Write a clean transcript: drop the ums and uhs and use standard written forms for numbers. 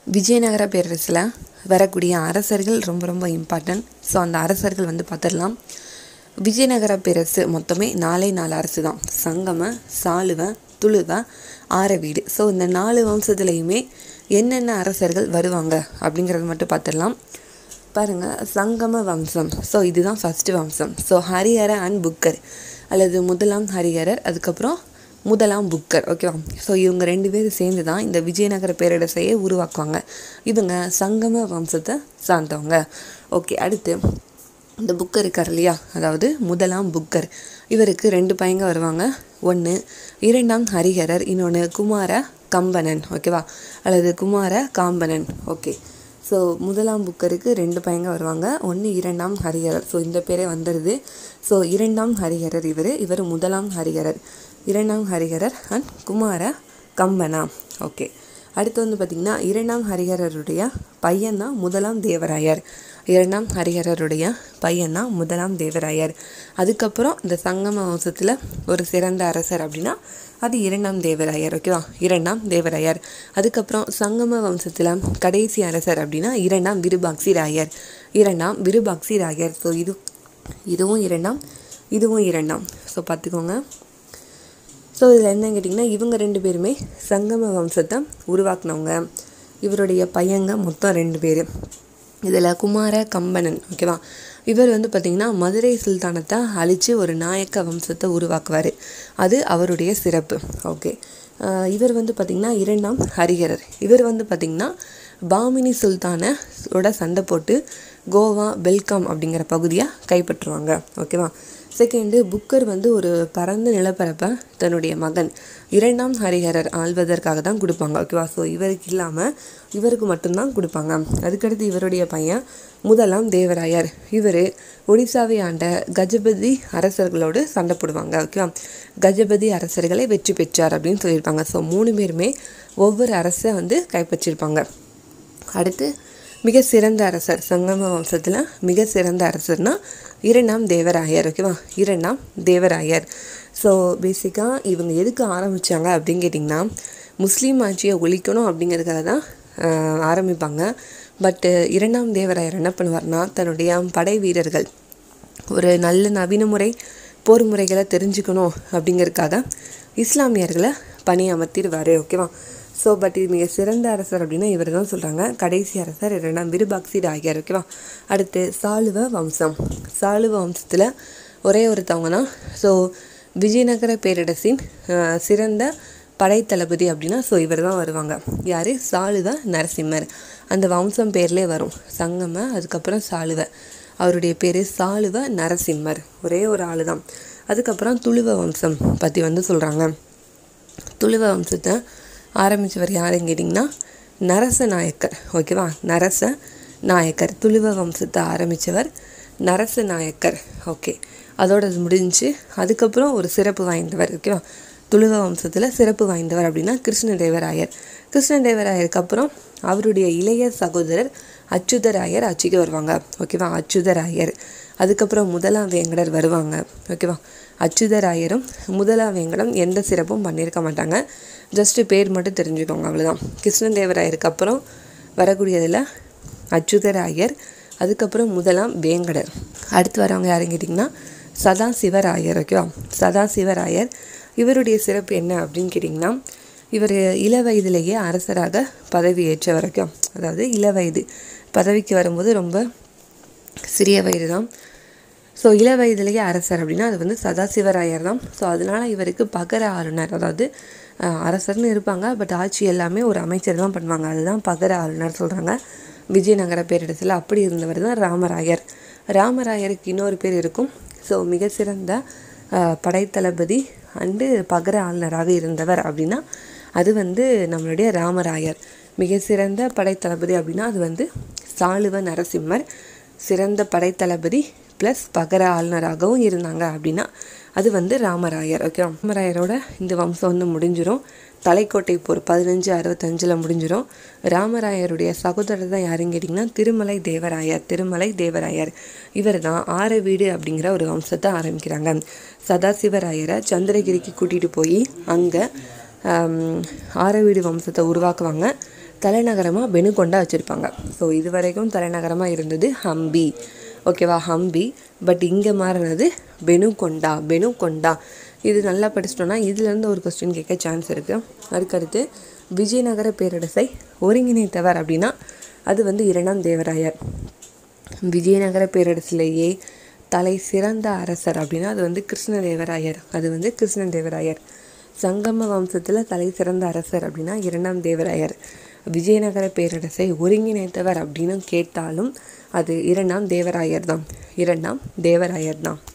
விஜயநகர பேரரசில் வரக்கூடிய அரசர்கள் ரொம்ப ரொம்ப இம்பார்ட்டன்ட். ஸோ அந்த அரசர்கள் பார்த்துடலாம். விஜயநகர பேரரசு மொத்தமே 4 அரசு தான். சங்கம, சாளுவ, துளுவ, ஆரவீடு. ஸோ இந்த 4 வம்சத்துலேயுமே என்னென்ன அரசர்கள் வருவாங்க அப்படிங்கிறது மட்டும் பார்த்துடலாம். பாருங்கள், சங்கம வம்சம். ஸோ இதுதான் ஃபஸ்ட்டு வம்சம். ஸோ ஹரிஹர அண்ட் புக்கர், அல்லது முதலாம் ஹரிஹரர், அதுக்கப்புறம் முதலாம் புக்கர். ஓகேவா? ஸோ இவங்க 2 பேரும் சேர்ந்து தான் இந்த விஜயநகர பேரரசையே உருவாக்குவாங்க. இவங்க சங்கம வம்சத்தை சார்ந்தவங்க. ஓகே, அடுத்து இந்த புக்கர் இருக்கார் இல்லையா, அதாவது முதலாம் புக்கர். இவருக்கு 2 பையங்க வருவாங்க. ஒன்று இரண்டாம் ஹரிஹரர், இன்னொன்று குமார கம்பனன். ஓகேவா? அல்லது குமார காம்பனன். ஓகே, ஸோ முதலாம் புக்கருக்கு 2 பையங்க வருவாங்க. ஒன்று இரண்டாம் ஹரிஹரர். ஸோ இந்த பேரே வந்துடுது. ஸோ இரண்டாம் ஹரிஹரர் இவர் முதலாம் ஹரிஹரர், இரண்டாம் ஹரிஹரர் அண்ட் குமார கம்பனா. ஓகே, அடுத்து பார்த்திங்கன்னா இரண்டாம் ஹரிஹரருடைய பையன்தான் முதலாம் தேவராயர். இரண்டாம் ஹரிஹரருடைய பையன்தான் முதலாம் தேவராயர். அதுக்கப்புறம் இந்த சங்கம வம்சத்தில் ஒரு சிறந்த அரசர் அப்படின்னா அது இரண்டாம் தேவராயர். ஓகேவா? இரண்டாம் தேவராயர். அதுக்கப்புறம் சங்கம வம்சத்தில் கடைசி அரசர் அப்படின்னா இரண்டாம் விருபாக்சி ராயர். இரண்டாம் விருபாக்சி ராயர். ஸோ இதுவும் இரண்டாம், இதுவும் இரண்டாம். ஸோ பார்த்துக்கோங்க. ஸோ இதில் என்னன்னு கேட்டிங்கன்னா, இவங்க 2 பேருமே சங்கம வம்சத்தை உருவாக்குனவங்க. இவருடைய பையங்க மொத்தம் 2 பேர். இதில் குமார கம்பனன். ஓகேவா? இவர் பார்த்திங்கன்னா மதுரை சுல்தானத்தை அழித்து ஒரு நாயக்க வம்சத்தை உருவாக்குவார். அது அவருடைய சிறப்பு. ஓகே, இவர் பார்த்திங்கன்னா இரண்டாம் ஹரிஹரர். இவர் பார்த்திங்கன்னா பாமினி சுல்தானோட சண்டை போட்டு கோவா, பெல்காம் அப்படிங்கிற பகுதியை கைப்பற்றுவாங்க. ஓகேவா? செகண்டு புக்கர் ஒரு பரந்த நிலப்பரப்பை தன்னுடைய மகன் இரண்டாம் ஹரிஹரர் ஆள்வதற்காக தான் கொடுப்பாங்க. ஓகேவா? ஸோ இவருக்கு இல்லாமல் இவருக்கு மட்டும்தான் கொடுப்பாங்க. அதுக்கடுத்து இவருடைய பையன் முதலாம் தேவராயர். இவர் ஒடிசாவை ஆண்ட கஜபதி அரசர்களோடு சண்டை போடுவாங்க. ஓகேவா? கஜபதி அரசர்களை வெற்றி பெற்றார் அப்படின்னு சொல்லியிருப்பாங்க. ஸோ 3 பேருமே ஒவ்வொரு அரசை கைப்பற்றியிருப்பாங்க. அடுத்து மிக சிறந்த அரசர், சங்கம வம்சத்தில் மிக சிறந்த அரசர்னா இரண்டாம் தேவராயர். ஓகேவா? இரண்டாம் தேவராயர். ஸோ பேசிக்காக இவங்க எதுக்கு ஆரம்பித்தாங்க அப்படின்னு கேட்டிங்கன்னா, முஸ்லீம் ஆட்சியை ஒழிக்கணும் அப்படிங்கிறதுக்காக தான் ஆரம்பிப்பாங்க. பட்டு இரண்டாம் தேவராயர் என்ன பண்ணுவார்னா, தன்னுடைய படை வீரர்கள் ஒரு நல்ல நவீன முறை போர் முறைகளை தெரிஞ்சுக்கணும் அப்படிங்கிறதுக்காக இஸ்லாமியர்களை பணியமர்த்திடுவார். ஓகேவா? ஸோ பட் இது மிக சிறந்த அரசர் அப்படின்னா இவர் தான் சொல்கிறாங்க. கடைசி அரசர் இரண்டாம் விருபாக்சி ராயர். ஓகேவா? அடுத்து சாளுவ வம்சம். சாளுவ வம்சத்தில் ஒரே ஒருத்தவங்க தான். ஸோ விஜயநகர பேரரசின் சிறந்த படைத்தளபதி அப்படின்னா ஸோ இவர் தான் வருவாங்க. யார்? சாளுவ நரசிம்மர். அந்த வம்சம் பேர்லேயே வரும், சங்கம, அதுக்கப்புறம் சாளுவ. அவருடைய பேர் சாளுவ நரசிம்மர். ஒரே ஒரு ஆள் தான். அதுக்கப்புறம் துளுவ வம்சம் பற்றி சொல்கிறாங்க. துளுவ வம்சத்தை ஆரம்பித்தவர் யாருன்னு கேட்டிங்கன்னா நரச நாயக்கர். ஓகேவா? நரச நாயக்கர். துளுவ வம்சத்தை ஆரம்பித்தவர் நரச நாயக்கர். ஓகே, அதோட முடிஞ்சு. அதுக்கப்புறம் ஒரு சிறப்பு வாய்ந்தவர். ஓகேவா? துளுவ வம்சத்தில் சிறப்பு வாய்ந்தவர் அப்படின்னா கிருஷ்ணதேவராயர். கிருஷ்ணதேவராயருக்கு அப்புறம் அவருடைய இளைய சகோதரர் அச்சுதராயர் ஆட்சிக்கு வருவாங்க. ஓகேவா? அச்சுதராயர். அதுக்கப்புறம் முதலாம் வேங்கடர் வருவாங்க. ஓகேவா? அச்சுதராயரும் முதலாம் வேங்கடம் எந்த சிறப்பும் பண்ணியிருக்க மாட்டாங்க. ஜஸ்ட்டு பேர் மட்டும் தெரிஞ்சுக்கோங்க, அவ்வளோதான். கிருஷ்ணதேவராயருக்கு அப்புறம் வரக்கூடியதில் அச்சுதராயர், அதுக்கப்புறம் முதலாம் வேங்கடர். அடுத்து வரவங்க யாருன்னு கேட்டிங்கன்னா சதாசிவராயர். ஓகேவா? சதாசிவராயர். இவருடைய சிறப்பு என்ன அப்படின்னு கேட்டிங்கன்னா, இவர் இள வயதிலேயே அரசராக பதவி ஏற்ற வரைக்கும், அதாவது இள வயது பதவிக்கு வரும்போது ரொம்ப சிறிய வயது தான். ஸோ இள வயதிலேயே அரசர் அப்படின்னா அது சதாசிவராயர் தான். ஸோ அதனால் இவருக்கு பகர ஆளுநர், அதாவது அரசர்னு இருப்பாங்க, பட் ஆட்சி எல்லாமே ஒரு அமைச்சர் தான் பண்ணுவாங்க. அதுதான் பகர ஆளுநர் சொல்கிறாங்க. விஜயநகர பேரிடத்தில் அப்படி இருந்தவர் தான் ராமராயர். ராமராயருக்கு இன்னொரு பேர் இருக்கும். ஸோ மிக சிறந்த படைத்தளபதி அண்டு பகர ஆளுநராக இருந்தவர் அப்படின்னா அது நம்மளுடைய ராமராயர். மிக சிறந்த படைத்தளபதி அப்படின்னா அது சாளுவ நரசிம்மர். சிறந்த படைத்தளபதி ப்ளஸ் பகர ஆளுநராகவும் இருந்தாங்க அப்படின்னா அது ராமராயர். ஓகே, ராமராயரோட இந்த வம்சம் முடிஞ்சிடும். தலைக்கோட்டை போர் 1565 முடிஞ்சிடும். ராமராயருடைய சகோதரர் தான் யாருன்னு கேட்டிங்கன்னா திருமலை தேவராயர். திருமலை தேவராயர் இவர் தான் ஆரவீடு அப்படிங்கிற ஒரு வம்சத்தை ஆரம்பிக்கிறாங்க. சதாசிவராயரை சந்திரகிரிக்கு கூட்டிகிட்டு போய் அங்கே ஆரவீடு வம்சத்தை உருவாக்குவாங்க. தலைநகரமாக பெனுகொண்டா வச்சுருப்பாங்க. ஸோ இது வரைக்கும் தலைநகரமாக இருந்தது ஹம்பி, ஓகேவா, ஹம்பி. பட் இங்கே மாறினது பெனுகொண்டா. இது நல்லா படிச்சிட்டோன்னா இதுலேருந்து ஒரு கொஸ்டின் கேட்க சான்ஸ் இருக்குது. அதுக்கடுத்து விஜயநகர பேரரசை ஒருங்கிணைத்தவர் அப்படின்னா அது வந்து 2ஆம் தேவராயர். விஜயநகர பேரரசிலேயே தலை சிறந்த அரசர் அப்படின்னா அது வந்து கிருஷ்ணதேவராயர். சங்கம வம்சத்தில் தலை சிறந்த அரசர் அப்படின்னா 2ஆம் தேவராயர். விஜயநகர பேரரசை ஒருங்கிணைத்தவர் அப்படின்னு கேட்டாலும் அது 2ஆம் தேவராயர் தான்.